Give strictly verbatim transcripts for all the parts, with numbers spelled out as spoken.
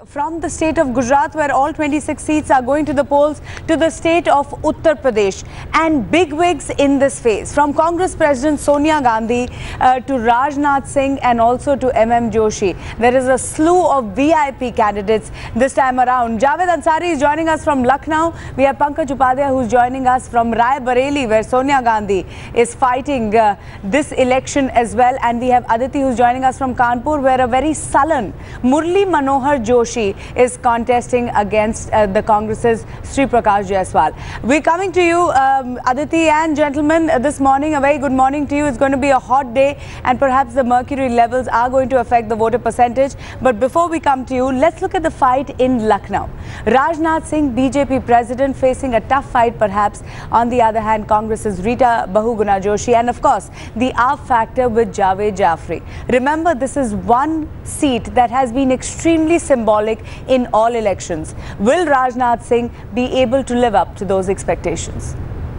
From the state of Gujarat, where all twenty-six seats are going to the polls, to the state of Uttar Pradesh, and bigwigs in this phase, from Congress President Sonia Gandhi uh, to Rajnath Singh and also to M M Joshi. There is a slew of V I P candidates this time around. Javed Ansari is joining us from Lucknow. We have Pankaj Upadhyay, who's joining us from Rai Bareli, where Sonia Gandhi is fighting uh, this election as well. And we have Aditi, who's joining us from Kanpur, where a very sullen Murli Manohar Joshi is contesting against uh, the Congress's Sri Prakash Jaiswal. We're coming to you, um, Aditi and gentlemen, uh, this morning. A very good morning to you. It's going to be a hot day, and perhaps the mercury levels are going to affect the voter percentage. But before we come to you, let's look at the fight in Lucknow. Rajnath Singh, B J P president, facing a tough fight perhaps. On the other hand, Congress's Rita Bahuguna Joshi, and of course, the R factor with Javed Jafri. Remember, this is one seat that has been extremely symbolic in all elections. Will Rajnath Singh be able to live up to those expectations?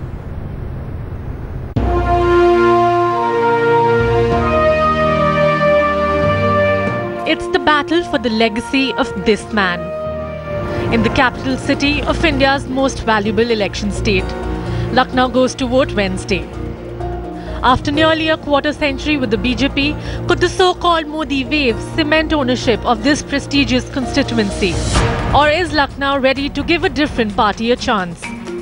It's the battle for the legacy of this man. In the capital city of India's most valuable election state, Lucknow goes to vote Wednesday. After nearly a quarter century with the B J P, could the so-called Modi wave cement ownership of this prestigious constituency? Or is Lucknow ready to give a different party a chance?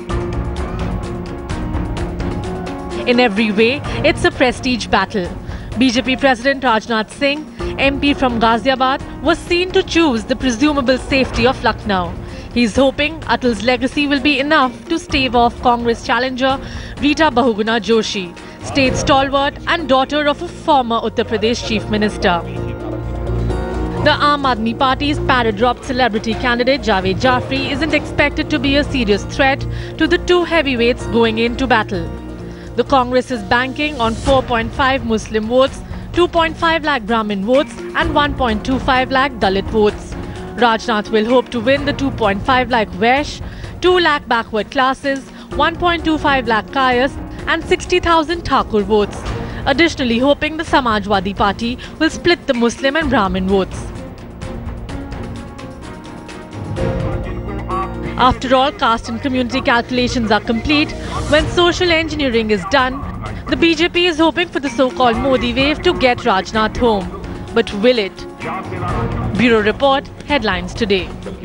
In every way, it's a prestige battle. B J P President Rajnath Singh, M P from Ghaziabad, was seen to choose the presumable safety of Lucknow. He's hoping Atul's legacy will be enough to stave off Congress challenger Rita Bahuguna Joshi, state stalwart and daughter of a former Uttar Pradesh Chief Minister. The Aam Aadmi Party's para-dropped celebrity candidate Javed Jafri isn't expected to be a serious threat to the two heavyweights going into battle. The Congress is banking on four point five Muslim votes, two point five lakh Brahmin votes and one point two five lakh Dalit votes. Rajnath will hope to win the two point five lakh Vaishya, two lakh backward classes, one point two five lakh Kayas and sixty thousand Thakur votes. Additionally, hoping the Samajwadi Party will split the Muslim and Brahmin votes. After all, caste and community calculations are complete. When social engineering is done, the B J P is hoping for the so-called Modi wave to get Rajnath home. But will it? Bureau Report, Headlines Today.